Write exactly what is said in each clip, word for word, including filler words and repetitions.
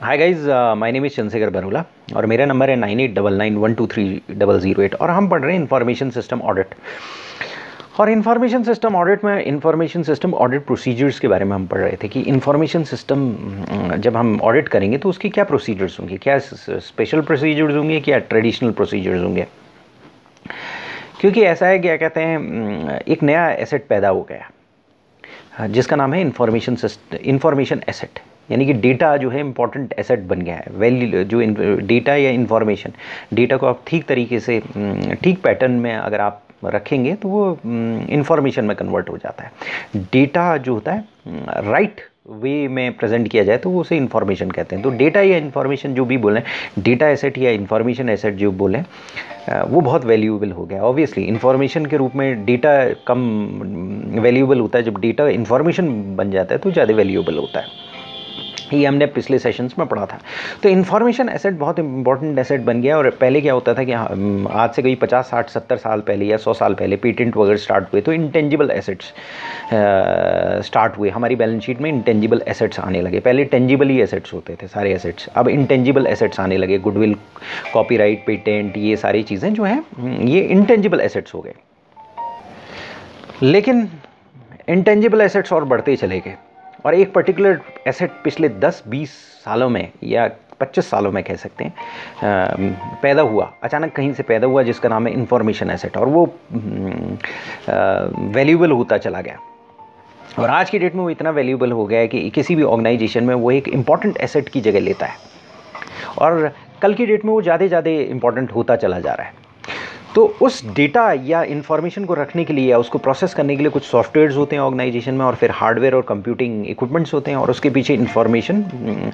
Hi guys, my name is Chandrashekhar Barola और मेरा number है nine eight double nine one two three double zero eight और हम पढ़ रहे हैं इन्फॉर्मेशन सिस्टम ऑडिट। और इन्फॉर्मेशन सिस्टम ऑडिट में इन्फॉर्मेशन सिस्टम ऑडिट प्रोसीजर्स के बारे में हम पढ़ रहे थे कि इन्फॉर्मेशन सिस्टम जब हम ऑडिट करेंगे तो उसके क्या प्रोसीजर्स होंगे, क्या स्पेशल प्रोसीजर्स होंगे, क्या ट्रेडिशनल प्रोसीजर्स होंगे। क्योंकि ऐसा है, क्या कहते हैं, एक नया एसेट पैदा हो गया जिसका नाम है इन्फॉर्मेशन सिस्टम इन्फॉर्मेशन एसेट, यानी कि डेटा जो है इंपॉर्टेंट एसेट बन गया है। वैल्यू जो डेटा या इन्फॉर्मेशन, डेटा को आप ठीक तरीके से ठीक पैटर्न में अगर आप रखेंगे तो वो इन्फॉर्मेशन में कन्वर्ट हो जाता है। डेटा जो होता है राइट वे में प्रेजेंट किया जाए तो वो उसे इन्फॉर्मेशन कहते हैं। तो डेटा या इन्फॉर्मेशन जो भी बोलें, डेटा एसेट या इन्फॉर्मेशन एसेट जो बोलें, वो बहुत वैल्यूएबल हो गया। ऑब्वियसली इन्फॉर्मेशन के रूप में डेटा कम वैल्यूएबल होता है, जब डेटा इन्फॉर्मेशन बन जाता है तो ज़्यादा वैल्यूएबल होता है। ये हमने पिछले सेशंस में पढ़ा था। तो इन्फॉर्मेशन एसेट बहुत इंपॉर्टेंट एसेट बन गया। और पहले क्या होता था कि आज से कोई पचास साठ सत्तर साल पहले या सौ साल पहले पेटेंट वगैरह स्टार्ट हुए तो इंटेंजिबल एसेट्स स्टार्ट हुए। हमारी बैलेंस शीट में इंटेंजिबल एसेट्स आने लगे। पहले टेंजिबल ही एसेट्स होते थे सारे एसेट्स, अब इंटेंजिबल एसेट्स आने लगे। गुडविल, कॉपीराइट, पेटेंट, ये सारी चीज़ें जो हैं ये इंटेंजिबल एसेट्स हो गए। लेकिन इंटेंजिबल एसेट्स और बढ़ते चले गए और एक पर्टिकुलर एसेट पिछले दस बीस सालों में या पच्चीस सालों में कह सकते हैं पैदा हुआ, अचानक कहीं से पैदा हुआ, जिसका नाम है इन्फॉर्मेशन एसेट। और वो वैल्यूएबल होता चला गया और आज की डेट में वो इतना वैल्यूएबल हो गया है कि किसी भी ऑर्गेनाइजेशन में वो एक इम्पॉर्टेंट एसेट की जगह लेता है और कल की डेट में वो ज़्यादा ज़्यादा इम्पॉर्टेंट होता चला जा रहा है। तो उस डेटा या इन्फॉर्मेशन को रखने के लिए या उसको प्रोसेस करने के लिए कुछ सॉफ्टवेयर्स होते हैं ऑर्गेनाइजेशन में और फिर हार्डवेयर और कंप्यूटिंग इक्विपमेंट्स होते हैं और उसके पीछे इन्फॉर्मेशन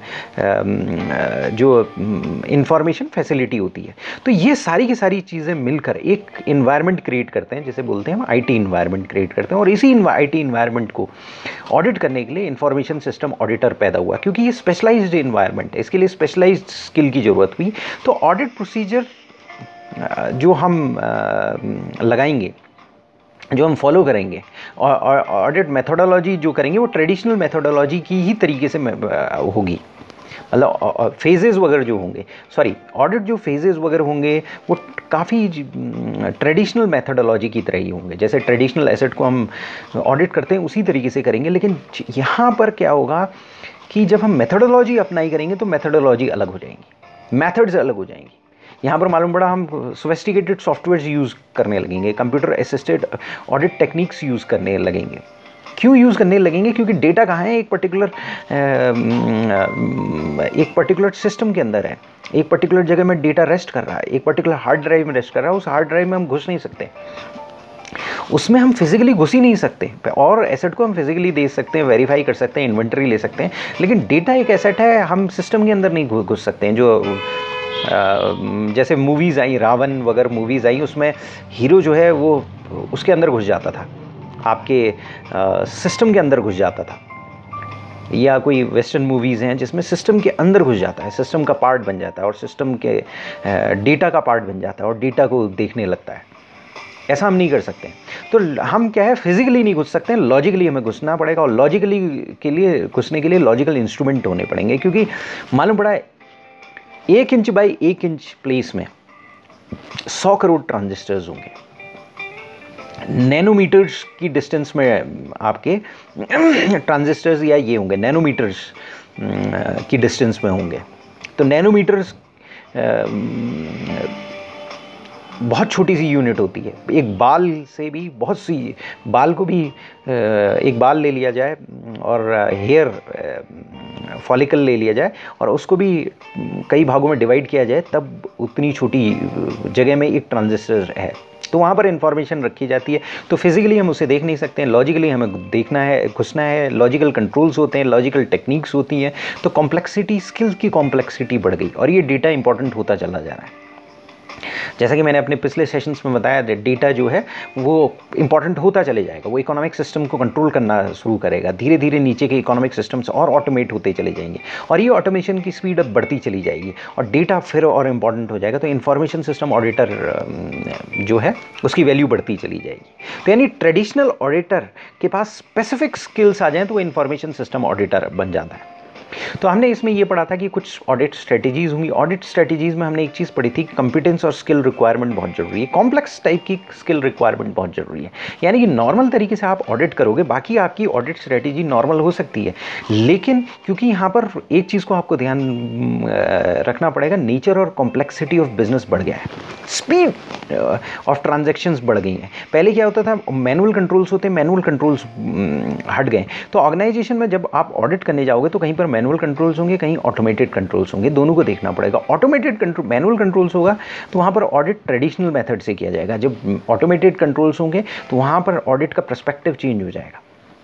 जो इन्फॉर्मेशन फैसिलिटी होती है। तो ये सारी की सारी चीज़ें मिलकर एक इन्वायरमेंट क्रिएट करते हैं, जिसे बोलते हैं हम आईटी इन्वायरमेंट क्रिएट करते हैं। और इसी आईटी इन्वायरमेंट को ऑडिट करने के लिए इन्फॉर्मेशन सिस्टम ऑडिटर पैदा हुआ, क्योंकि ये स्पेशलाइज्ड इन्वायरमेंट है, इसके लिए स्पेशलाइज्ड स्किल की ज़रूरत हुई। तो ऑडिट प्रोसीजर जो हम लगाएंगे, जो हम फॉलो करेंगे और ऑडिट मेथोडोलॉजी जो करेंगे वो ट्रेडिशनल मेथोडोलॉजी की ही तरीके से होगी। मतलब फेजेस वगैरह जो होंगे, सॉरी ऑडिट जो फेजेस वगैरह होंगे वो काफ़ी ट्रेडिशनल मेथोडोलॉजी की तरह ही होंगे। जैसे ट्रेडिशनल एसेट को हम ऑडिट करते हैं उसी तरीके से करेंगे। लेकिन यहाँ पर क्या होगा कि जब हम मेथोडोलॉजी अप्लाई करेंगे तो मेथोडोलॉजी अलग हो जाएंगी, मेथड्स अलग हो जाएंगी। यहाँ पर मालूम पड़ा हम सोफिस्टिकेटेड सॉफ्टवेयर्स यूज़ करने लगेंगे, computer assisted audit techniques use करने लगेंगे। क्यों यूज़ करने लगेंगे? क्योंकि डेटा कहाँ है, एक पर्टिकुलर एक पर्टिकुलर सिस्टम के अंदर है, एक पर्टिकुलर जगह में डेटा रेस्ट कर रहा है, एक पर्टिकुलर हार्ड ड्राइव में रेस्ट कर रहा है। उस हार्ड ड्राइव में हम घुस नहीं सकते, उसमें हम फिजिकली घुस ही नहीं सकते। और एसेट को हम फिजिकली देख सकते हैं, वेरीफाई कर सकते हैं, इन्वेंटरी ले सकते हैं, लेकिन डेटा एक एसेट है, हम सिस्टम के अंदर नहीं घुस सकते हैं। जो Uh, जैसे मूवीज़ आई, रावण वगैरह मूवीज़ आई, उसमें हीरो जो है वो उसके अंदर घुस जाता था, आपके सिस्टम uh, के अंदर घुस जाता था। या कोई वेस्टर्न मूवीज़ हैं जिसमें सिस्टम के अंदर घुस जाता है, सिस्टम का पार्ट बन जाता है और सिस्टम के डेटा uh, का पार्ट बन जाता है और डेटा को देखने लगता है। ऐसा हम नहीं कर सकते। तो हम क्या है, फिजिकली नहीं घुस सकते हैं, लॉजिकली हमें घुसना पड़ेगा। और लॉजिकली के लिए घुसने के लिए लॉजिकल इंस्ट्रूमेंट होने पड़ेंगे, क्योंकि मालूम पड़ा है एक इंच बाई एक इंच प्लेस में सौ करोड़ ट्रांजिस्टर्स होंगे। नैनोमीटर्स की डिस्टेंस में आपके ट्रांजिस्टर्स या ये होंगे, नैनोमीटर्स की डिस्टेंस में होंगे। तो नैनोमीटर्स बहुत छोटी सी यूनिट होती है। एक बाल से भी बहुत सी, बाल को भी एक बाल ले लिया जाए और हेयर फॉलिकल ले लिया जाए और उसको भी कई भागों में डिवाइड किया जाए, तब उतनी छोटी जगह में एक ट्रांजिस्टर है। तो वहाँ पर इंफॉर्मेशन रखी जाती है। तो फिजिकली हम उसे देख नहीं सकते हैं, लॉजिकली हमें देखना है, घुसना है। लॉजिकल कंट्रोल्स होते हैं, लॉजिकल टेक्निक्स होती हैं। तो कॉम्प्लेक्सिटी, स्किल्स की कॉम्प्लेक्सिटी बढ़ गई और ये डेटा इंपॉर्टेंट होता चला जा रहा है। जैसा कि मैंने अपने पिछले सेशंस में बताया, डेटा जो है वो इंपॉर्टेंट होता चले जाएगा, वो इकोनॉमिक सिस्टम को कंट्रोल करना शुरू करेगा। धीरे धीरे नीचे के इकोनॉमिक सिस्टम्स और ऑटोमेट होते चले जाएंगे और ये ऑटोमेशन की स्पीड अब बढ़ती चली जाएगी और डेटा फिर और इम्पॉर्टेंट हो जाएगा। तो इन्फॉर्मेशन सिस्टम ऑडिटर जो है उसकी वैल्यू बढ़ती चली जाएगी। तो यानी ट्रेडिशनल ऑडिटर के पास स्पेसिफिक स्किल्स आ जाएँ तो वो इन्फॉर्मेशन सिस्टम ऑडिटर बन जाता है। तो हमने इसमें ये पढ़ा था कि कुछ ऑडिट स्ट्रेटजीज होंगी। ऑडिट स्ट्रेटजीज में हमने एक चीज़ पढ़ी थी, कंपिटेंस और स्किल रिक्वायरमेंट बहुत जरूरी है, कॉम्प्लेक्स टाइप की स्किल रिक्वायरमेंट बहुत जरूरी है। यानी कि नॉर्मल तरीके से आप ऑडिट करोगे, बाकी आपकी ऑडिट स्ट्रेटजी नॉर्मल हो सकती है, लेकिन क्योंकि यहाँ पर एक चीज़ को आपको ध्यान रखना पड़ेगा, नेचर और कॉम्प्लेक्सिटी ऑफ बिजनेस बढ़ गया है, स्पीड ऑफ ट्रांजेक्शन्स बढ़ गई हैं। पहले क्या होता था, मैनुअल कंट्रोल्स होते, मैनुअल कंट्रोल्स हट गए। तो ऑर्गेनाइजेशन में जब आप ऑडिट करने जाओगे तो कहीं पर मैनुअल कंट्रोल्स होंगे, कहीं ऑटोमेटेड कंट्रोल्स होंगे, दोनों को देखना पड़ेगा। ऑटोमेटेड कंट्रोल मैनुअल कंट्रोल्स होगा तो वहाँ पर ऑडिट ट्रेडिशनल मेथड से किया जाएगा, जब ऑटोमेटेड कंट्रोल्स होंगे तो वहाँ पर ऑडिट का पर्सपेक्टिव चेंज हो जाएगा।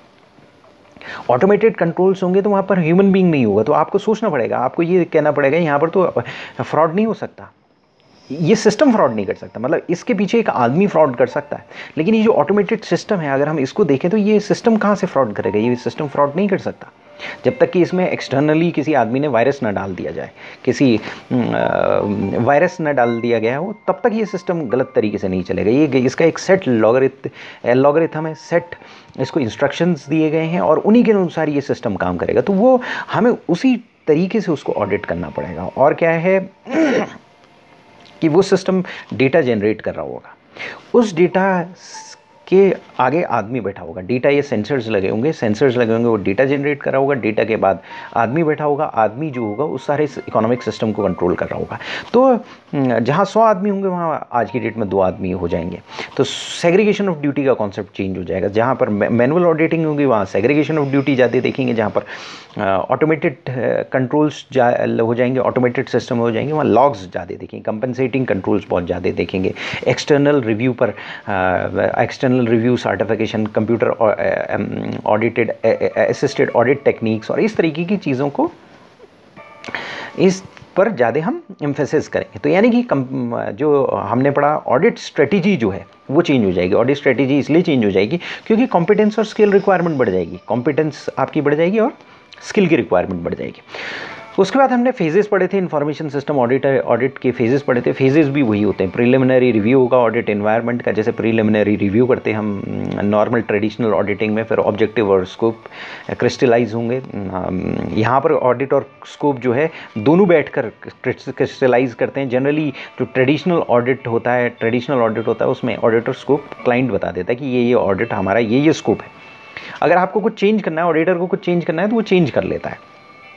ऑटोमेटेड कंट्रोल्स होंगे तो वहाँ पर ह्यूमन बीइंग नहीं होगा, तो आपको सोचना पड़ेगा, आपको ये कहना पड़ेगा यहाँ पर तो फ्रॉड नहीं हो सकता, ये सिस्टम फ्रॉड नहीं कर सकता, मतलब इसके पीछे एक आदमी फ्रॉड कर सकता है, लेकिन ये जो ऑटोमेटेड सिस्टम है अगर हम इसको देखें तो ये सिस्टम कहाँ से फ्रॉड करेगा, ये सिस्टम फ्रॉड नहीं कर सकता जब तक कि इसमें एक्सटर्नली किसी आदमी ने वायरस न डाल दिया जाए, किसी वायरस न डाल दिया गया हो, तब तक ये सिस्टम गलत तरीके से नहीं चलेगा। ये इसका एक सेट लॉगरिथ लॉगरिथम है, सेट इसको इंस्ट्रक्शंस दिए गए हैं और उन्हीं के अनुसार ये सिस्टम काम करेगा, तो वो हमें उसी तरीके से उसको ऑडिट करना पड़ेगा। और क्या है कि वो सिस्टम डेटा जनरेट कर रहा होगा, उस डेटा के आगे आदमी बैठा होगा, डेटा ये सेंसर्स लगे होंगे, सेंसर्स लगे होंगे, वो डेटा जनरेट कर रहा होगा, डेटा के बाद आदमी बैठा होगा, आदमी जो होगा उस सारे इकोनॉमिक सिस्टम को कंट्रोल कर रहा होगा। तो जहाँ सौ आदमी होंगे वहाँ आज की डेट में दो आदमी हो जाएंगे, तो सेग्रीगेशन ऑफ ड्यूटी का कॉन्सेप्ट चेंज हो जाएगा। जहाँ पर मैनुअल ऑडिटिंग होगी वहाँ सेग्रीगेशन ऑफ ड्यूटी ज़्यादा देखेंगे, जहाँ पर ऑटोमेटेड कंट्रोल्स जा हो जाएंगे, ऑटोमेटेड सिस्टम हो जाएंगे, वहाँ लॉग्स ज़्यादा देखेंगे, कंपनसेटिंग कंट्रोल्स बहुत ज़्यादा देखेंगे, एक्सटर्नल रिव्यू पर external review certification, computer audited assisted audit techniques और इस तरीके की चीज़ों को इस पर ज़्यादा हम एम्फेसिस करेंगे। तो यानी कि जो हमने पढ़ा ऑडिट स्ट्रेटजी जो है वो चेंज हो जाएगी। ऑडिट स्ट्रेटजी इसलिए चेंज हो जाएगी क्योंकि कॉम्पिटेंस और स्किल रिक्वायरमेंट बढ़ जाएगी, कॉम्पिटेंस आपकी बढ़ जाएगी और स्किल की रिक्वायरमेंट बढ़ जाएगी। उसके बाद हमने फेजेस पढ़े थे, इन्फॉर्मेशन सिस्टम ऑडिट ऑडिट के फेजेस पढ़े थे। फेजेस भी वही होते हैं, प्रीलिमिनरी रिव्यू होगा ऑडिट एनवायरनमेंट का, जैसे प्रीलिमिनरी रिव्यू करते हैं हम नॉर्मल ट्रेडिशनल ऑडिटिंग में, फिर ऑब्जेक्टिव और स्कोप क्रिस्टलाइज होंगे। यहाँ पर ऑडिट और स्कोप जो है दोनों बैठकर क्रिस्टलाइज करते हैं। जनरली जो ट्रेडिशनल ऑडिट होता है ट्रेडिशनल ऑडिट होता है उसमें ऑडिटर स्कोप क्लाइंट बता देता है कि ये ये ऑडिट हमारा ये ये स्कोप है। अगर आपको कुछ चेंज करना है, ऑडिटर को कुछ चेंज करना है तो वो चेंज कर लेता है।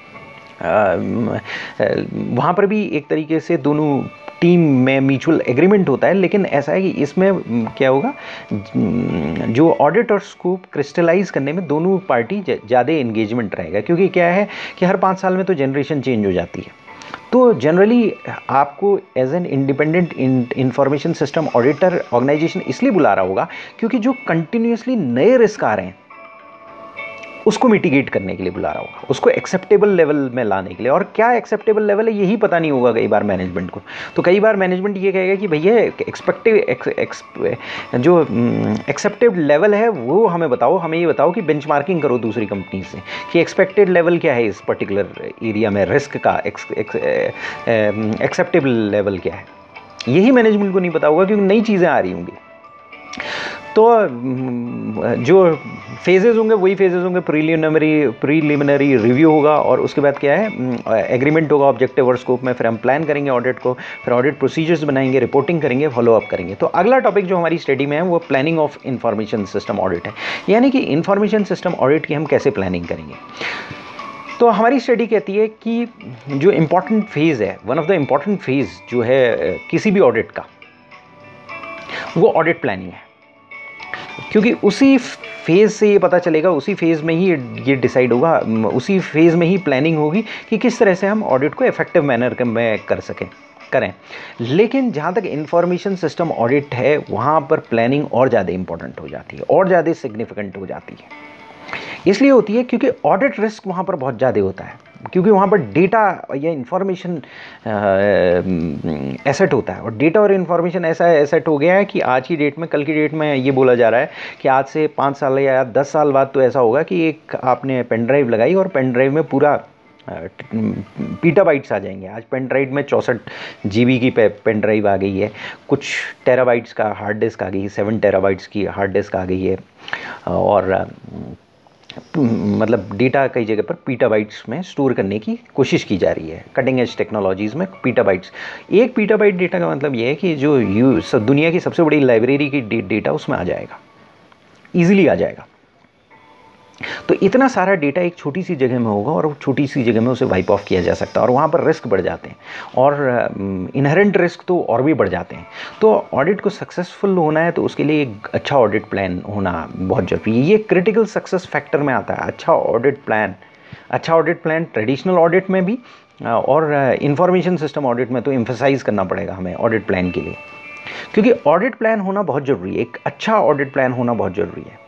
वहाँ पर भी एक तरीके से दोनों टीम में म्यूचुअल एग्रीमेंट होता है, लेकिन ऐसा है कि इसमें क्या होगा, जो ऑडिट और स्कोप क्रिस्टलाइज करने में दोनों पार्टी ज़्यादा एंगेजमेंट रहेगा, क्योंकि क्या है कि हर पाँच साल में तो जनरेशन चेंज हो जाती है। तो जनरली आपको as an independent information system auditor organisation इसलिए बुला रहा होगा क्योंकि जो कंटिन्यूसली नए रिस्क आ रहे हैं उसको मिटिगेट करने के लिए बुला रहा होगा, उसको एक्सेप्टेबल लेवल में लाने के लिए। और क्या एक्सेप्टेबल लेवल है यही पता नहीं होगा कई बार मैनेजमेंट को। तो कई बार मैनेजमेंट ये कहेगा कि भैया एक्सपेक्टिव एक्स, एक्स, जो एक्सेप्टेड लेवल है वो हमें बताओ, हमें ये बताओ कि बेंचमार्किंग करो दूसरी कंपनी से कि एक्सपेक्टेड लेवल क्या है इस पर्टिकुलर एरिया में, रिस्क का एक्सेप्टेबल लेवल क्या है, यही मैनेजमेंट को नहीं पता होगा क्योंकि नई चीज़ें आ रही होंगी। तो जो फेजेस होंगे वही फेजेस होंगे, प्रीलिमिनरी प्रीलिमिनरी रिव्यू होगा और उसके बाद क्या है एग्रीमेंट होगा ऑब्जेक्टिव और स्कोप में, फिर हम प्लान करेंगे ऑडिट को, फिर ऑडिट प्रोसीजर्स बनाएंगे, रिपोर्टिंग करेंगे, फॉलो अप करेंगे। तो अगला टॉपिक जो हमारी स्टडी में है वो planning of information system audit है, यानी कि इंफॉर्मेशन सिस्टम ऑडिट की हम कैसे प्लानिंग करेंगे। तो हमारी स्टडी कहती है कि जो इम्पॉर्टेंट फेज़ है, one of the important phase जो है किसी भी ऑडिट का, वो ऑडिट प्लानिंग है, क्योंकि उसी फेज़ से ये पता चलेगा, उसी फेज़ में ही ये डिसाइड होगा, उसी फेज़ में ही प्लानिंग होगी कि किस तरह से हम ऑडिट को इफेक्टिव मैनर में कर सकें करें। लेकिन जहाँ तक इंफॉर्मेशन सिस्टम ऑडिट है वहाँ पर प्लानिंग और ज़्यादा इंपॉर्टेंट हो जाती है, और ज़्यादा सिग्निफिकेंट हो जाती है। इसलिए होती है क्योंकि ऑडिट रिस्क वहाँ पर बहुत ज़्यादा होता है, क्योंकि वहाँ पर डेटा या इंफॉर्मेशन एसेट होता है, और डेटा और इन्फॉर्मेशन ऐसा एसेट हो गया है कि आज की डेट में, कल की डेट में ये बोला जा रहा है कि आज से पाँच साल या दस साल बाद तो ऐसा होगा कि एक आपने पेन ड्राइव लगाई और पेन ड्राइव में पूरा पीटाबाइट्स आ जाएंगे। आज पेन ड्राइव में चौंसठ जीबी की पेन ड्राइव आ गई है, कुछ टेराबाइट्स का हार्ड डिस्क आ गई है, सेवन टेराबाइट्स की हार्ड डिस्क आ गई है, और मतलब डेटा कई जगह पर पीटाबाइट्स में स्टोर करने की कोशिश की जा रही है। कटिंग एज टेक्नोलॉजीज़ में पीटाबाइट्स, एक पीटाबाइट डेटा का मतलब ये है कि जो यू सब दुनिया की सबसे बड़ी लाइब्रेरी की डेटा उसमें आ जाएगा, ईजिली आ जाएगा। तो इतना सारा डेटा एक छोटी सी जगह में होगा और छोटी सी जगह में उसे वाइप ऑफ किया जा सकता है, और वहाँ पर रिस्क बढ़ जाते हैं, और इनहेरेंट रिस्क तो और भी बढ़ जाते हैं। तो ऑडिट को सक्सेसफुल होना है तो उसके लिए एक अच्छा ऑडिट प्लान होना बहुत ज़रूरी है। ये क्रिटिकल सक्सेस फैक्टर में आता है, अच्छा ऑडिट प्लान। अच्छा ऑडिट प्लान ट्रेडिशनल ऑडिट में भी और इंफॉर्मेशन सिस्टम ऑडिट में तो एम्फसाइज करना पड़ेगा हमें ऑडिट प्लान के लिए, क्योंकि ऑडिट प्लान होना बहुत ज़रूरी है। एक अच्छा ऑडिट प्लान होना बहुत ज़रूरी है।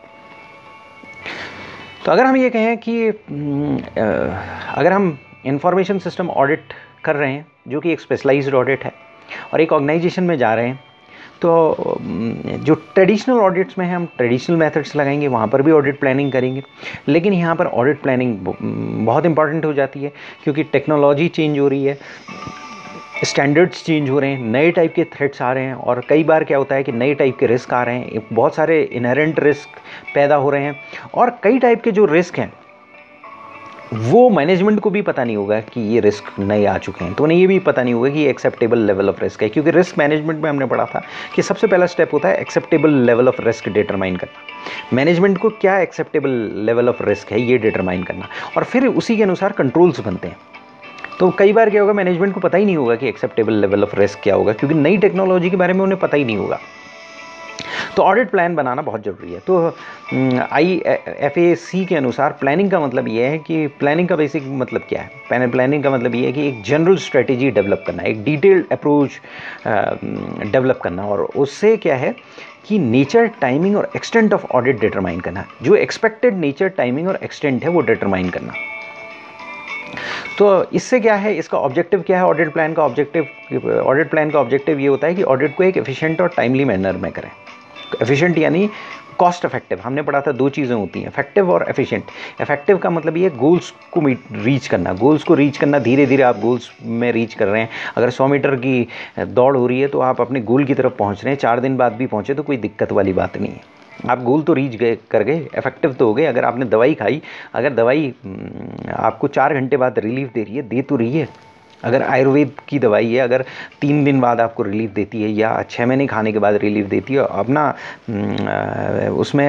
तो अगर हम ये कहें कि अगर हम इंफॉर्मेशन सिस्टम ऑडिट कर रहे हैं जो कि एक स्पेशलाइज्ड ऑडिट है और एक ऑर्गेनाइजेशन में जा रहे हैं, तो जो ट्रेडिशनल ऑडिट्स में है हम ट्रेडिशनल मेथड्स लगाएंगे, वहाँ पर भी ऑडिट प्लानिंग करेंगे। लेकिन यहाँ पर ऑडिट प्लानिंग बहुत इंपॉर्टेंट हो जाती है, क्योंकि टेक्नोलॉजी चेंज हो रही है, स्टैंडर्ड्स चेंज हो रहे हैं, नए टाइप के थ्रेट्स आ रहे हैं, और कई बार क्या होता है कि नए टाइप के रिस्क आ रहे हैं, बहुत सारे इनहेरेंट रिस्क पैदा हो रहे हैं, और कई टाइप के जो रिस्क हैं वो मैनेजमेंट को भी पता नहीं होगा कि ये रिस्क नए आ चुके हैं, तो उन्हें ये भी पता नहीं होगा कि ये एक्सेप्टेबल लेवल ऑफ रिस्क है। क्योंकि रिस्क मैनेजमेंट में हमने पढ़ा था कि सबसे पहला स्टेप होता है acceptable level of risk determine करना। मैनेजमेंट को क्या एक्सेप्टेबल लेवल ऑफ रिस्क है ये डिटरमाइन करना, और फिर उसी के अनुसार कंट्रोल्स बनते हैं। तो कई बार क्या होगा, मैनेजमेंट को पता ही नहीं होगा कि एक्सेप्टेबल लेवल ऑफ रिस्क क्या होगा, क्योंकि नई टेक्नोलॉजी के बारे में उन्हें पता ही नहीं होगा। तो ऑडिट प्लान बनाना बहुत ज़रूरी है। तो आई एफ ए सी के अनुसार प्लानिंग का मतलब ये है कि प्लानिंग का बेसिक मतलब क्या है, प्लानिंग का मतलब ये है कि एक जनरल स्ट्रेटेजी डेवलप करना, एक डिटेल्ड अप्रोच डेवलप करना, और उससे क्या है कि नेचर, टाइमिंग और एक्सटेंट ऑफ ऑडिट डिटरमाइन करना। जो एक्सपेक्टेड नेचर, टाइमिंग और एक्सटेंट है वो डिटरमाइन करना। तो इससे क्या है, इसका ऑब्जेक्टिव क्या है, ऑडिट प्लान का ऑब्जेक्टिव ऑडिट प्लान का ऑब्जेक्टिव ये होता है कि ऑडिट को एक एफिशिएंट और टाइमली मैनर में करें। एफिशिएंट यानी कॉस्ट इफेक्टिव। हमने पढ़ा था दो चीज़ें होती हैं, इफेक्टिव और एफिशिएंट। इफेक्टिव का मतलब ये गोल्स को रीच करना, गोल्स को रीच करना, धीरे धीरे आप गोल्स में रीच कर रहे हैं। अगर सौ मीटर की दौड़ हो रही है तो आप अपने गोल की तरफ पहुंच रहे हैं, चार दिन बाद भी पहुंचे तो कोई दिक्कत वाली बात नहीं है, आप गोल तो रीच गए कर गए, इफेक्टिव तो हो गए। अगर आपने दवाई खाई, अगर दवाई आपको चार घंटे बाद रिलीफ दे रही है, दे तो रही है। अगर आयुर्वेद की दवाई है, अगर तीन दिन बाद आपको रिलीफ देती है या छः महीने खाने के बाद रिलीफ देती है, अपना उसमें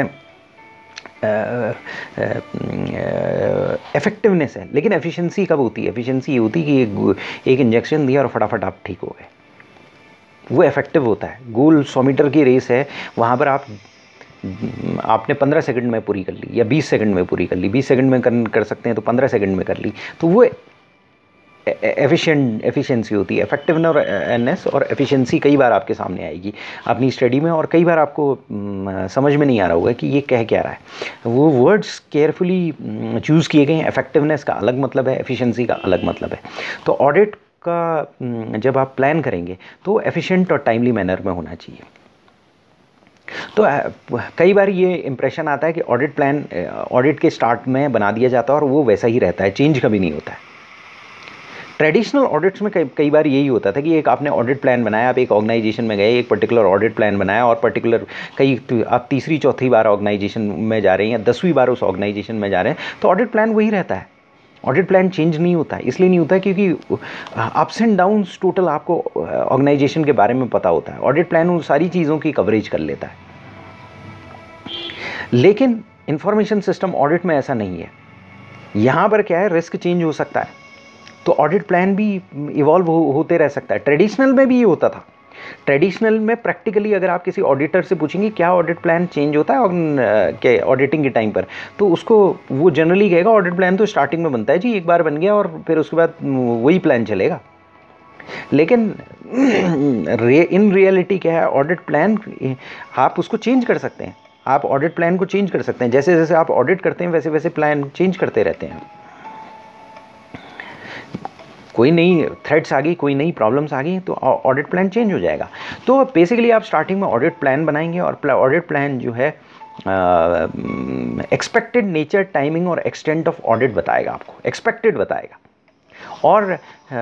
इफेक्टिवनेस है। लेकिन एफिशिएंसी कब होती है? एफिशिएंसी ये होती है कि एक, एक इंजेक्शन दिया और फटाफट आप ठीक हो गए, वो इफेक्टिव होता है। गोल सौ मीटर की रेस है, वहाँ पर आप आपने पंद्रह सेकंड में पूरी कर ली या बीस सेकंड में पूरी कर ली, बीस सेकंड में कर, कर सकते हैं तो पंद्रह सेकंड में कर ली, तो वो एफिशिएंट एफिशिएंसी होती है। इफेक्टिवनेस और एफिशिएंसी कई बार आपके सामने आएगी अपनी स्टडी में, और कई बार आपको समझ में नहीं आ रहा होगा कि ये कह क्या रहा है। वो वर्ड्स केयरफुली चूज़ किए गए हैं। इफेक्टिवनेस का अलग मतलब है, एफिशिएंसी का अलग मतलब है। तो ऑडिट का जब आप प्लान करेंगे तो एफिशिएंट और टाइमली मैनर में होना चाहिए। तो कई बार ये इंप्रेशन आता है कि ऑडिट प्लान ऑडिट के स्टार्ट में बना दिया जाता है और वो वैसा ही रहता है, चेंज कभी नहीं होता है। ट्रेडिशनल ऑडिट्स में कई कई बार यही होता था कि एक आपने ऑडिट प्लान बनाया, आप एक ऑर्गेनाइजेशन में गए, एक पर्टिकुलर ऑडिट प्लान बनाया, और पर्टिकुलर कई आप तीसरी चौथी बार ऑर्गेनाइजेशन में जा रहे हैं या दसवीं बार उस ऑर्गेनाइजेशन में जा रहे हैं, तो ऑडिट प्लान वही रहता है। ऑडिट प्लान चेंज नहीं होता है। इसलिए नहीं होता है क्योंकि अप्स एंड डाउन्स टोटल आपको ऑर्गेनाइजेशन के बारे में पता होता है। ऑडिट प्लान उन सारी चीज़ों की कवरेज कर लेता है। लेकिन इंफॉर्मेशन सिस्टम ऑडिट में ऐसा नहीं है। यहाँ पर क्या है, रिस्क चेंज हो सकता है, तो ऑडिट प्लान भी इवॉल्व हो, होते रह सकता है। ट्रेडिशनल में भी ये होता था। ट्रेडिशनल में प्रैक्टिकली अगर आप किसी ऑडिटर से पूछेंगे क्या ऑडिट प्लान चेंज होता है के ऑडिटिंग के टाइम पर, तो उसको वो जनरली कहेगा ऑडिट प्लान तो स्टार्टिंग में बनता है जी, एक बार बन गया और फिर उसके बाद वही प्लान चलेगा। लेकिन इन रियलिटी क्या है, ऑडिट प्लान आप उसको चेंज कर सकते हैं। आप ऑडिट प्लान को चेंज कर सकते हैं, जैसे जैसे आप ऑडिट करते हैं वैसे वैसे प्लान चेंज करते रहते हैं। कोई नई थ्रेट्स आ गई, कोई नई प्रॉब्लम्स आ गई तो ऑडिट प्लान चेंज हो जाएगा। तो बेसिकली आप स्टार्टिंग में ऑडिट प्लान बनाएंगे और ऑडिट प्लान जो है एक्सपेक्टेड नेचर, टाइमिंग और एक्सटेंट ऑफ ऑडिट बताएगा आपको, एक्सपेक्टेड बताएगा। और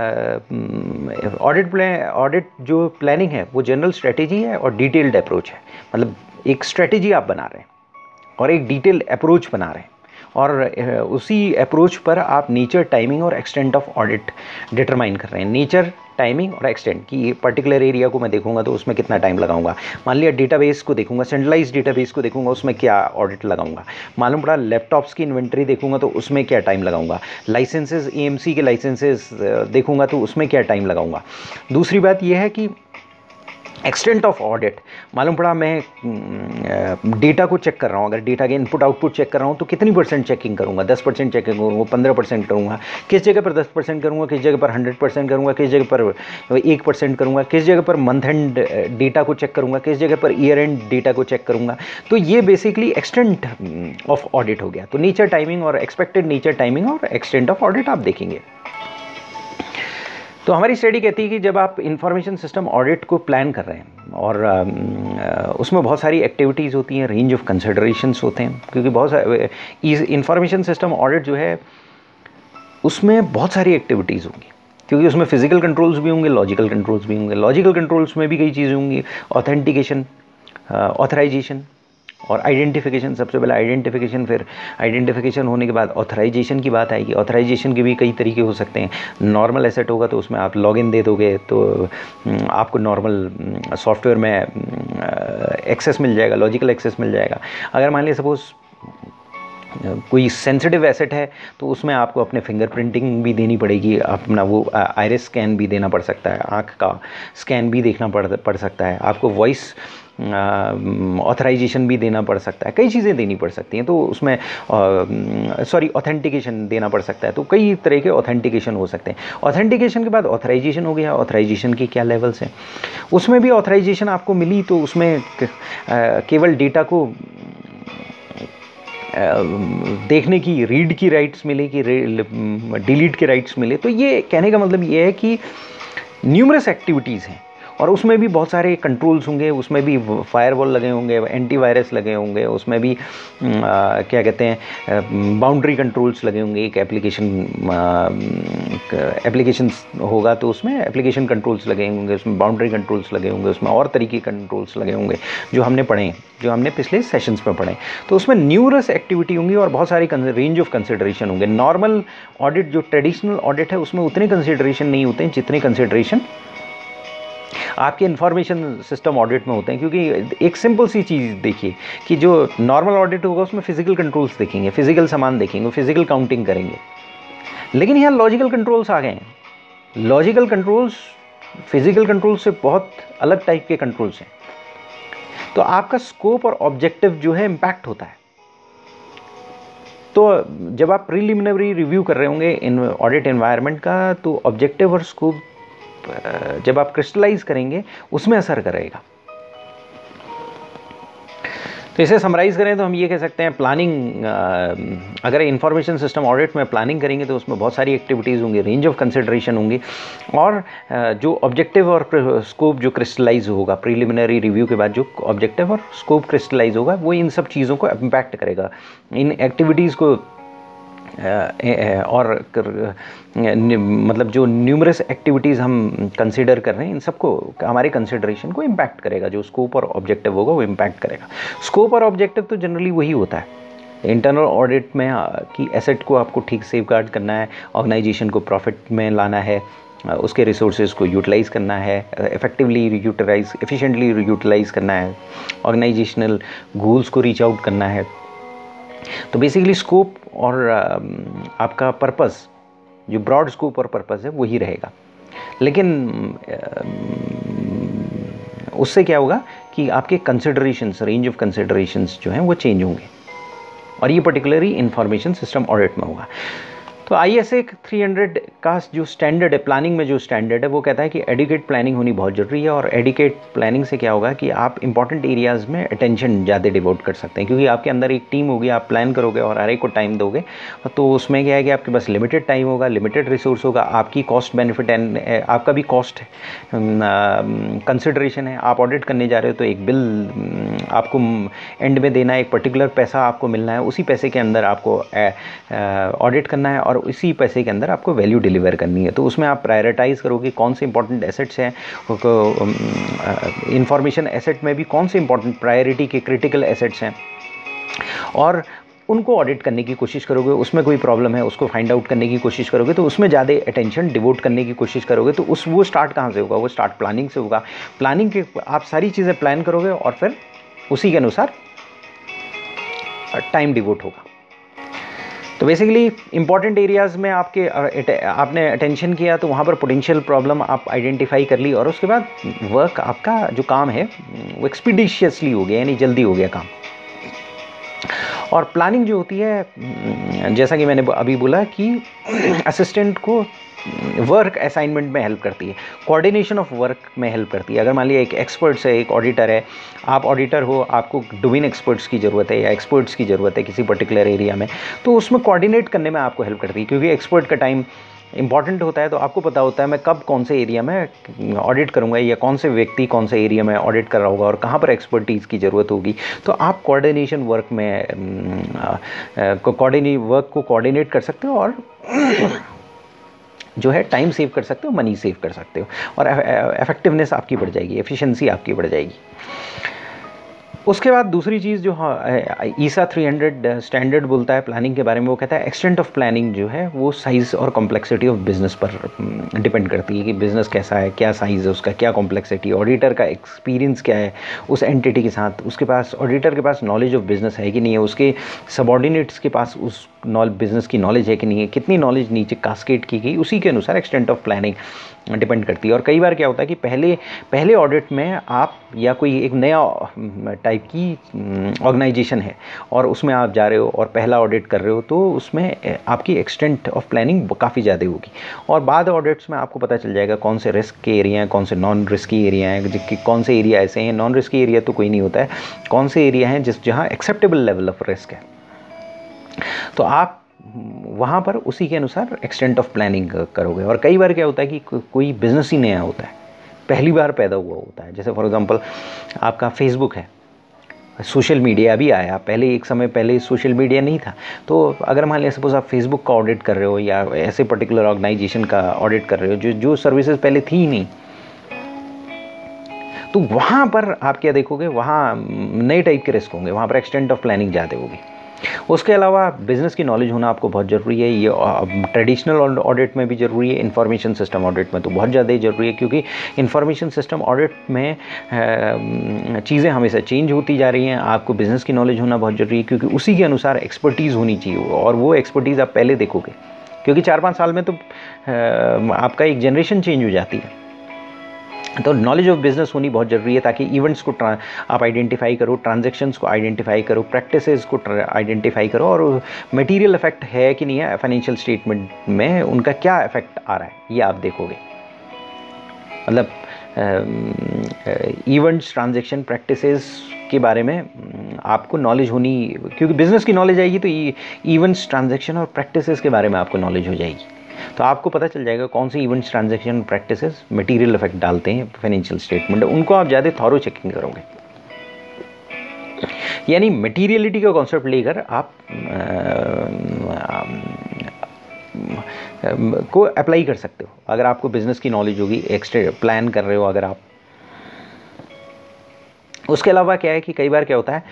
ऑडिट प्लान ऑडिट जो प्लानिंग है वो जनरल स्ट्रेटेजी है और डिटेल्ड अप्रोच है। मतलब एक स्ट्रेटेजी आप बना रहे हैं और एक डिटेल्ड अप्रोच बना रहे हैं, और उसी अप्रोच पर आप नेचर, टाइमिंग और एक्सटेंट ऑफ ऑडिट डिटरमाइन कर रहे हैं। नेचर, टाइमिंग और एक्सटेंट की ये पर्टिकुलर एरिया को मैं देखूंगा तो उसमें कितना टाइम लगाऊंगा। मान लिया डेटाबेस को देखूंगा, सेंट्रलाइज डेटाबेस को देखूंगा, उसमें क्या ऑडिट लगाऊंगा। मालूम पड़ा लैपटॉप्स की इन्वेंट्री देखूंगा तो उसमें क्या टाइम लगाऊंगा। लाइसेंसेज, एएमसी के लाइसेंसेज देखूंगा तो उसमें क्या टाइम लगाऊंगा। दूसरी बात यह है कि एक्सटेंट ऑफ ऑडिट, मालूम पड़ा मैं डेटा को चेक कर रहा हूँ, अगर डेटा के इनपुट आउटपुट चेक कर रहा हूँ तो कितनी परसेंट चेकिंग करूँगा, दस परसेंट चेकिंग करूँगा, पंद्रह परसेंट करूँगा, किस जगह पर दस परसेंट करूँगा, किस जगह पर हंड्रेड परसेंट करूँगा, किस जगह पर एक परसेंट करूँगा, किस जगह पर मंथ एंड डेटा को चेक करूँगा, किस जगह पर ईयर एंड डेटा को चेक करूँगा। तो ये बेसिकली एक्सटेंट ऑफ ऑडिट हो गया। तो नेचर, टाइमिंग और एक्सपेक्टेड नेचर, टाइमिंग और एक्सटेंट ऑफ ऑडिट आप देखेंगे। तो हमारी स्टडी कहती है कि जब आप इंफॉर्मेशन सिस्टम ऑडिट को प्लान कर रहे हैं और उसमें बहुत सारी एक्टिविटीज़ होती हैं, रेंज ऑफ कंसिडरेशंस होते हैं, क्योंकि बहुत सारे इंफॉर्मेशन सिस्टम ऑडिट जो है उसमें बहुत सारी एक्टिविटीज़ होंगी, क्योंकि उसमें फिजिकल कंट्रोल्स भी होंगे, लॉजिकल कंट्रोल्स भी होंगे। लॉजिकल कंट्रोल्स में भी कई चीज़ें होंगी, ऑथेंटिकेशन, ऑथराइजेशन और आइडेंटिफिकेशन। सबसे पहले आइडेंटिफिकेशन, फिर आइडेंटिफिकेशन होने के बाद ऑथराइजेशन की बात आएगी। ऑथराइजेशन के भी कई तरीके हो सकते हैं। नॉर्मल एसेट होगा तो उसमें आप लॉगिन दे दोगे तो आपको नॉर्मल सॉफ्टवेयर में एक्सेस मिल जाएगा, लॉजिकल एक्सेस मिल जाएगा। अगर मान लिया सपोज़ कोई सेंसिटिव एसेट है तो उसमें आपको अपने फिंगरप्रिंटिंग भी देनी पड़ेगी, अपना वो आइरिस स्कैन भी देना पड़ सकता है, आँख का स्कैन भी देखना पड़ पड़ सकता है, आपको वॉइस ऑथराइजेशन भी देना पड़ सकता है, कई चीज़ें देनी पड़ सकती हैं। तो उसमें सॉरी ऑथेंटिकेशन देना पड़ सकता है। तो कई तरह के ऑथेंटिकेशन हो सकते हैं। ऑथेंटिकेशन के बाद ऑथराइजेशन हो गया। ऑथराइजेशन की क्या लेवल्स हैं, उसमें भी ऑथराइजेशन आपको मिली तो उसमें केवल डेटा को देखने की, रीड की राइट्स मिले कि डिलीट के राइट्स मिले। तो ये कहने का मतलब ये है कि न्यूमरस एक्टिविटीज़ हैं और उसमें भी बहुत सारे कंट्रोल्स होंगे, उसमें भी फायरवॉल लगे होंगे, एंटीवायरस लगे होंगे, उसमें भी आ, क्या कहते हैं बाउंड्री कंट्रोल्स लगे होंगे। एक एप्लीकेशन एप्लीकेशन होगा तो उसमें एप्लीकेशन कंट्रोल्स लगे होंगे, उसमें बाउंड्री कंट्रोल्स लगे होंगे, उसमें और तरीके कंट्रोल्स लगे होंगे जो हमने पढ़े, जो हमने पिछले सेशंस में पढ़े। तो उसमें न्यूमरस एक्टिविटी होंगी और बहुत सारी रेंज ऑफ कंसिडरेशन होंगे। नॉर्मल ऑडिट, जो ट्रेडिशनल ऑडिट है, उसमें उतने कंसिडरेशन नहीं होते हैं जितने कंसिडरेशन आपके इंफॉर्मेशन सिस्टम ऑडिट में होते हैं। क्योंकि एक सिंपल सी चीज़ देखिए कि जो नॉर्मल ऑडिट होगा उसमें फिजिकल कंट्रोल्स देखेंगे, फिजिकल सामान देखेंगे, फिजिकल काउंटिंग करेंगे, लेकिन यहाँ लॉजिकल कंट्रोल्स आ गए हैं। लॉजिकल कंट्रोल्स फिजिकल कंट्रोल्स से बहुत अलग टाइप के कंट्रोल्स हैं। तो आपका स्कोप और ऑब्जेक्टिव जो है इम्पैक्ट होता है। तो जब आप प्रीलिमिनरी रिव्यू कर रहे होंगे इन ऑडिट एनवायरनमेंट का, तो ऑब्जेक्टिव और स्कोप जब आप क्रिस्टलाइज करेंगे उसमें असर करेगा। तो इसे समराइज़ करें तो हम ये कह सकते हैं प्लानिंग, अगर इंफॉर्मेशन सिस्टम ऑडिट में प्लानिंग करेंगे तो उसमें बहुत सारी एक्टिविटीज़ होंगी, रेंज ऑफ कंसिडरेशन होंगी और जो ऑब्जेक्टिव और स्कोप जो क्रिस्टलाइज होगा प्रीलिमिनरी रिव्यू के बाद, जो ऑब्जेक्टिव और स्कोप क्रिस्टलाइज होगा वो इन सब चीज़ों को इम्पैक्ट करेगा, इन एक्टिविटीज़ को और मतलब जो न्यूमरस एक्टिविटीज़ हम कंसीडर कर रहे हैं इन सबको, हमारे कंसिडरेशन को इम्पैक्ट करेगा। जो स्कोप और ऑब्जेक्टिव होगा वो इम्पैक्ट करेगा। स्कोप और ऑब्जेक्टिव तो जनरली वही होता है। इंटरनल ऑडिट में कि एसेट को आपको ठीक सेफगार्ड करना है, ऑर्गेनाइजेशन को प्रॉफिट में लाना है, उसके रिसोर्सेज को यूटिलाइज़ करना है, इफेक्टिवली यूटिलाइज एफिशिएंटली यूटिलाइज़ करना है, ऑर्गेनाइजेशनल गोल्स को रीच आउट करना है। तो बेसिकली स्कोप और आपका पर्पस, जो ब्रॉड स्कोप और पर्पस है वही रहेगा, लेकिन उससे क्या होगा कि आपके कंसिडरेशंस, रेंज ऑफ कंसिडरेशंस जो हैं वो चेंज होंगे और ये पर्टिकुलरली इंफॉर्मेशन सिस्टम ऑडिट में होगा। तो I S A three hundred का जो स्टैंडर्ड है, प्लानिंग में जो स्टैंडर्ड है, वो कहता है कि एडिकेट प्लानिंग होनी बहुत ज़रूरी है। और एडिकेट प्लानिंग से क्या होगा कि आप इंपॉर्टेंट एरियाज़ में अटेंशन ज़्यादा डिवोट कर सकते हैं, क्योंकि आपके अंदर एक टीम होगी, आप प्लान करोगे और हर एक को टाइम दोगे, तो उसमें क्या है कि आपके पास लिमिटेड टाइम होगा, लिमिटेड रिसोर्स होगा, आपकी कॉस्ट बेनिफिट एंड आपका भी कॉस्ट कंसिडरेशन है। आप ऑडिट करने जा रहे हो तो एक बिल आपको एंड में देना है, एक पर्टिकुलर पैसा आपको मिलना है, उसी पैसे के अंदर आपको ऑडिट करना है और इसी पैसे के अंदर आपको वैल्यू डिलीवर करनी है। तो उसमें आप प्रायोरिटाइज़ करोगे कौन से इंपॉर्टेंट एसेट्स हैं, इंफॉर्मेशन एसेट में भी कौन से इंपॉर्टेंट प्रायोरिटी के क्रिटिकल एसेट्स हैं, और उनको ऑडिट करने की कोशिश करोगे, उसमें कोई प्रॉब्लम है उसको फाइंड आउट करने की कोशिश करोगे, तो उसमें ज़्यादा अटेंशन डिवोट करने की कोशिश करोगे, तो उस वो स्टार्ट कहाँ से होगा? वो स्टार्ट प्लानिंग से होगा। प्लानिंग के आप सारी चीज़ें प्लान करोगे और फिर उसी के अनुसार टाइम डिवोट होगा। तो बेसिकली इंपॉर्टेंट एरियाज़ में आपके आपने अटेंशन किया, तो वहाँ पर पोटेंशियल प्रॉब्लम आप आइडेंटिफाई कर ली, और उसके बाद वर्क आपका जो काम है वो एक्सपीडिशियसली हो गया, यानी जल्दी हो गया काम। और प्लानिंग जो होती है, जैसा कि मैंने अभी बोला कि असिस्टेंट को वर्क असाइनमेंट में हेल्प करती है, कोऑर्डिनेशन ऑफ वर्क में हेल्प करती है। अगर मान लिया एक एक्सपर्ट्स है, एक ऑडिटर है, आप ऑडिटर हो, आपको डोमेन एक्सपर्ट्स की ज़रूरत है या एक्सपर्ट्स की ज़रूरत है किसी पर्टिकुलर एरिया में, तो उसमें कोऑर्डिनेट करने में आपको हेल्प करती है, क्योंकि एक्सपर्ट का टाइम इंपॉर्टेंट होता है। तो आपको पता होता है मैं कब कौन से एरिया में ऑडिट करूंगा, या कौन से व्यक्ति कौन से एरिया में ऑडिट कर रहा होगा और कहाँ पर एक्सपर्टीज़ की ज़रूरत होगी। तो आप कोऑर्डिनेशन वर्क में कोऑर्डिनेट वर्क को कोऑर्डिनेट कर सकते हो, और जो है टाइम सेव कर सकते हो, मनी सेव कर सकते हो, और इफेक्टिवनेस आपकी बढ़ जाएगी, एफिशिएंसी आपकी बढ़ जाएगी। उसके बाद दूसरी चीज़ जो ईसा थ्री हंड्रेड स्टैंडर्ड बोलता है प्लानिंग के बारे में, वो कहता है एक्सटेंट ऑफ प्लानिंग जो है वो साइज़ और कॉम्प्लेक्सिटी ऑफ बिज़नेस पर डिपेंड करती है, कि बिज़नेस कैसा है, क्या साइज़ है उसका, क्या कॉम्प्लेक्सिटी, ऑडिटर का एक्सपीरियंस क्या है उस एंटिटी के साथ, उसके पास ऑडिटर के पास नॉलेज ऑफ बिज़नेस है कि नहीं है, उसके सबॉर्डिनेट्स के पास उस नॉल बिज़नेस की नॉलेज है कि नहीं है, कितनी नॉलेज नीचे कास्केड की गई, उसी के अनुसार एक्सटेंट ऑफ प्लानिंग डिपेंड करती है। और कई बार क्या होता है कि पहले पहले ऑडिट में आप या कोई एक नया टाइप की ऑर्गेनाइजेशन है और उसमें आप जा रहे हो और पहला ऑडिट कर रहे हो, तो उसमें आपकी एक्सटेंट ऑफ प्लानिंग काफ़ी ज़्यादा होगी। और बाद ऑडिट्स में आपको पता चल जाएगा कौन से रिस्क के एरिया हैं, कौन से नॉन रिस्की एरिया हैं, जिसकी कौन से एरिया ऐसे हैं, नॉन रिस्की एरिया तो कोई नहीं होता है, कौन से एरिया हैं जिस जहाँ एक्सेप्टेबल लेवल ऑफ रिस्क है, तो आप वहाँ पर उसी के अनुसार एक्सटेंट ऑफ प्लानिंग करोगे। और कई बार क्या होता है कि को, कोई बिज़नेस ही नया होता है, पहली बार पैदा हुआ होता है, जैसे फॉर एग्जांपल आपका फेसबुक है, सोशल मीडिया अभी आया, पहले एक समय पहले सोशल मीडिया नहीं था। तो अगर मान लिया सपोज आप फेसबुक का ऑडिट कर रहे हो या ऐसे पर्टिकुलर ऑर्गेनाइजेशन का ऑडिट कर रहे हो जो जो सर्विसेज पहले थी ही नहीं, तो वहाँ पर आप क्या देखोगे, वहाँ नए टाइप के रिस्क होंगे, वहाँ पर एक्सटेंट ऑफ प्लानिंग ज़्यादा होगी। उसके अलावा बिज़नेस की नॉलेज होना आपको बहुत ज़रूरी है, ये ट्रेडिशनल ऑडिट में भी ज़रूरी है, इंफॉर्मेशन सिस्टम ऑडिट में तो बहुत ज़्यादा ही ज़रूरी है, क्योंकि इंफॉर्मेशन सिस्टम ऑडिट में चीज़ें हमेशा चेंज होती जा रही हैं। आपको बिज़नेस की नॉलेज होना बहुत ज़रूरी है, क्योंकि उसी के अनुसार एक्सपर्टीज़ होनी चाहिए, और वो एक्सपर्टीज़ आप पहले देखोगे, क्योंकि चार पाँच साल में तो आपका एक जनरेशन चेंज हो जाती है। तो नॉलेज ऑफ बिजनेस होनी बहुत ज़रूरी है, ताकि इवेंट्स को आप आइडेंटिफाई करो, ट्रांजैक्शंस को आइडेंटिफाई करो, प्रैक्टिसेस को आइडेंटिफाई करो, और मटेरियल इफेक्ट है कि नहीं है फाइनेंशियल स्टेटमेंट में, उनका क्या इफेक्ट आ रहा है ये आप देखोगे। मतलब इवेंट्स, ट्रांजैक्शन, प्रैक्टिसेस के बारे में आपको नॉलेज होनी, क्योंकि बिज़नेस की नॉलेज आएगी तो इवेंट्स, ट्रांजैक्शन और प्रैक्टिसेस के बारे में आपको नॉलेज हो जाएगी। तो आपको पता चल जाएगा कौन सी events, transaction, practices material effect डालते हैं फाइनेंशियल स्टेटमेंट, उनको आप ज़्यादा थॉरो चेकिंग करोगे। यानी मटेरियलिटी का कॉन्सेप्ट लेकर आप को अप्लाई कर सकते हो अगर आपको बिजनेस की नॉलेज होगी, एक्स्ट्रा प्लान कर रहे हो अगर आप। उसके अलावा क्या है कि कई बार क्या होता है,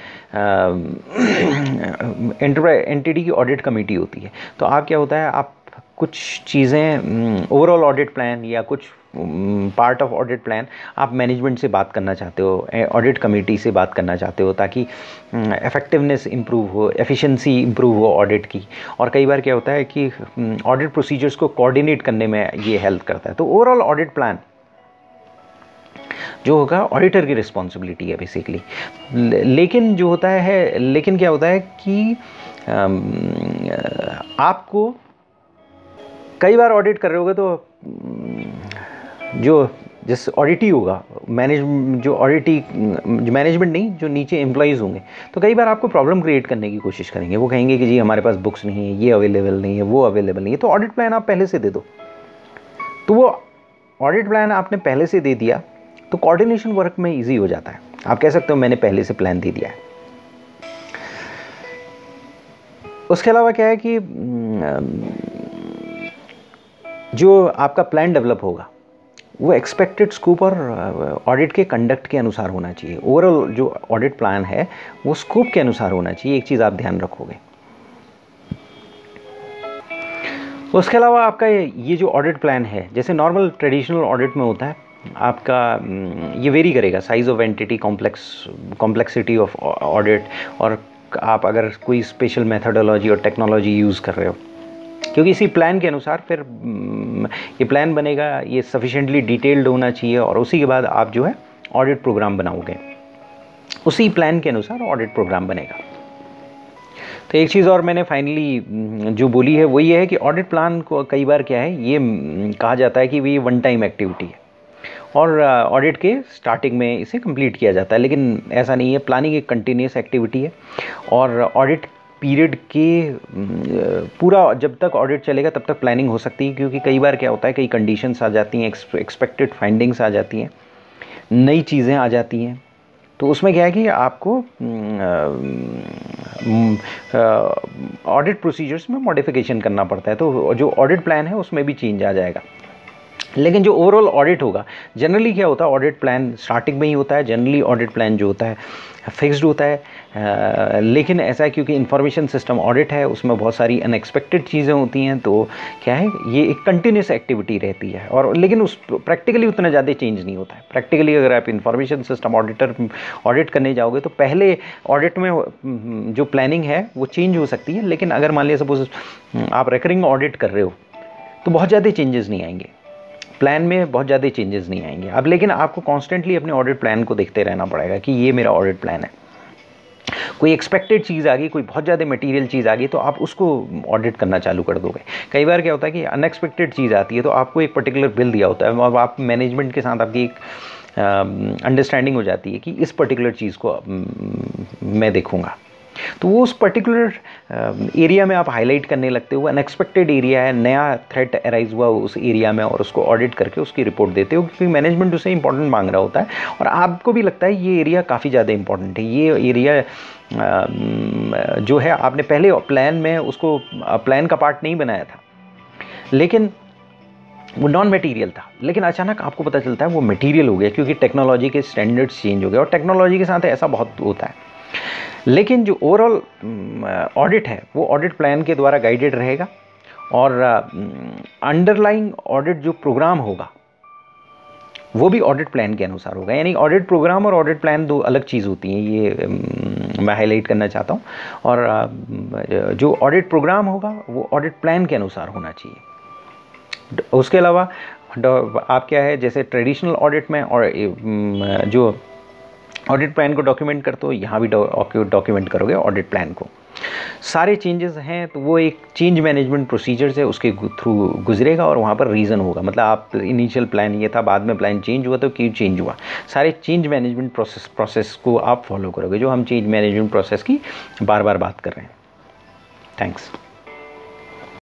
एंटिटी की ऑडिट कमेटी होती है, तो आप क्या होता है, आप कुछ चीज़ें ओवरऑल ऑडिट प्लान या कुछ पार्ट ऑफ ऑडिट प्लान आप मैनेजमेंट से बात करना चाहते हो, ऑडिट कमेटी से बात करना चाहते हो, ताकि इफ़ेक्टिवनेस इंप्रूव हो, एफिशिएंसी इंप्रूव हो ऑडिट की। और कई बार क्या होता है कि ऑडिट प्रोसीजर्स को कोऑर्डिनेट करने में ये हेल्प करता है। तो ओवरऑल ऑडिट प्लान जो होगा ऑडिटर की रिस्पॉन्सिबिलिटी है बेसिकली। लेकिन जो होता है लेकिन क्या होता है कि आपको कई बार ऑडिट कर रहे होगे तो जो जिस ऑडिटी होगा मैनेज जो ऑडिटी जो मैनेजमेंट नहीं, जो नीचे एम्प्लॉइज़ होंगे, तो कई बार आपको प्रॉब्लम क्रिएट करने की कोशिश करेंगे। वो कहेंगे कि जी हमारे पास बुक्स नहीं है, ये अवेलेबल नहीं है, वो अवेलेबल नहीं है। तो ऑडिट प्लान आप पहले से दे दो। तो वो ऑडिट प्लान आपने पहले से दे दिया तो कोऑर्डिनेशन वर्क में ईजी हो जाता है। आप कह सकते हो मैंने पहले से प्लान दे दिया है। उसके अलावा क्या है कि जो आपका प्लान डेवलप होगा वो एक्सपेक्टेड स्कोप और ऑडिट के कंडक्ट के अनुसार होना चाहिए। ओवरऑल जो ऑडिट प्लान है वो स्कोप के अनुसार होना चाहिए। एक चीज़ आप ध्यान रखोगे उसके अलावा आपका ये जो ऑडिट प्लान है, जैसे नॉर्मल ट्रेडिशनल ऑडिट में होता है आपका, ये वेरी करेगा size of entity, complex complexity of audit, और आप अगर कोई स्पेशल मेथडोलॉजी और टेक्नोलॉजी यूज़ कर रहे हो, क्योंकि इसी प्लान के अनुसार फिर ये प्लान बनेगा, ये सफिशेंटली डिटेल्ड होना चाहिए, और उसी के बाद आप जो है ऑडिट प्रोग्राम बनाओगे, उसी प्लान के अनुसार ऑडिट प्रोग्राम बनेगा। तो एक चीज़ और मैंने फाइनली जो बोली है वो ये है कि ऑडिट प्लान को कई बार क्या है, ये कहा जाता है कि ये वन टाइम एक्टिविटी है और ऑडिट के स्टार्टिंग में इसे कंप्लीट किया जाता है, लेकिन ऐसा नहीं है। प्लानिंग एक कंटिन्यूस एक्टिविटी है और ऑडिट पीरियड के पूरा जब तक ऑडिट चलेगा तब तक प्लानिंग हो सकती है, क्योंकि कई बार क्या होता है, कई कंडीशंस आ जाती हैं, एक्सपेक्टेड फाइंडिंग्स आ जाती हैं, नई चीज़ें आ जाती हैं, तो उसमें क्या है कि आपको ऑडिट प्रोसीजर्स में मॉडिफिकेशन करना पड़ता है। तो जो ऑडिट प्लान है उसमें भी चेंज आ जाएगा, लेकिन जो ओवरऑल ऑडिट होगा, जनरली क्या होता है, ऑडिट प्लान स्टार्टिंग में ही होता है। जनरली ऑडिट प्लान जो होता है फिक्स्ड होता है, आ, लेकिन ऐसा है क्योंकि इंफॉर्मेशन सिस्टम ऑडिट है, उसमें बहुत सारी अनएक्सपेक्टेड चीज़ें होती हैं, तो क्या है, ये एक कंटिन्यूस एक्टिविटी रहती है, और लेकिन उस प्रैक्टिकली उतना ज़्यादा चेंज नहीं होता है। प्रैक्टिकली अगर आप इंफॉर्मेशन सिस्टम ऑडिटर ऑडिट करने जाओगे तो पहले ऑडिट में जो प्लानिंग है वो चेंज हो सकती है, लेकिन अगर मान लिया सपोज आप रिकरिंग ऑडिट कर रहे हो तो बहुत ज़्यादा चेंजेस नहीं आएंगे, प्लान में बहुत ज़्यादा चेंजेस नहीं आएंगे। अब लेकिन आपको कॉन्स्टेंटली अपने ऑडिट प्लान को देखते रहना पड़ेगा कि ये मेरा ऑडिट प्लान है। कोई एक्सपेक्टेड चीज़ आ गई, कोई बहुत ज़्यादा मटेरियल चीज़ आ गई, तो आप उसको ऑडिट करना चालू कर दोगे। कई बार क्या होता है कि अनएक्सपेक्टेड चीज़ आती है, तो आपको एक पर्टिकुलर बिल दिया होता है और आप मैनेजमेंट के साथ आपकी एक अंडरस्टैंडिंग हो जाती है कि इस पर्टिकुलर चीज़ को मैं देखूँगा, तो वो उस पर्टिकुलर एरिया में आप हाईलाइट करने लगते हो। अनएक्सपेक्टेड एरिया है, नया थ्रेट अराइज हुआ उस एरिया में, और उसको ऑडिट करके उसकी रिपोर्ट देते हो, क्योंकि मैनेजमेंट उसे इंपॉर्टेंट मांग रहा होता है और आपको भी लगता है ये एरिया काफ़ी ज़्यादा इंपॉर्टेंट है। ये एरिया जो है आपने पहले प्लान में उसको प्लान का पार्ट नहीं बनाया था, लेकिन वो नॉन मटेरियल था, लेकिन अचानक आपको पता चलता है वो मटेरियल हो गया, क्योंकि टेक्नोलॉजी के स्टैंडर्ड्स चेंज हो गए, और टेक्नोलॉजी के साथ ऐसा बहुत होता है। लेकिन जो ओवरऑल ऑडिट है वो ऑडिट प्लान के द्वारा गाइडेड रहेगा, और अंडरलाइंग ऑडिट जो प्रोग्राम होगा वो भी ऑडिट प्लान के अनुसार होगा। यानी ऑडिट प्रोग्राम और ऑडिट प्लान दो अलग चीज़ होती हैं, ये मैं हाईलाइट करना चाहता हूँ। और जो ऑडिट प्रोग्राम होगा वो ऑडिट प्लान के अनुसार होना चाहिए। उसके अलावा आप क्या है, जैसे ट्रेडिशनल ऑडिट में और जो ऑडिट प्लान को डॉक्यूमेंट करते हो, यहाँ भी डॉक्यूमेंट करोगे ऑडिट प्लान को। सारे चेंजेस हैं तो वो एक चेंज मैनेजमेंट प्रोसीजर्स है, उसके थ्रू गुजरेगा और वहाँ पर रीज़न होगा। मतलब आप इनिशियल प्लान ये था, बाद में प्लान चेंज हुआ, तो क्यों चेंज हुआ, सारे चेंज मैनेजमेंट प्रोसेस प्रोसेस को आप फॉलो करोगे, जो हम चेंज मैनेजमेंट प्रोसेस की बार बार बात कर रहे हैं। थैंक्स।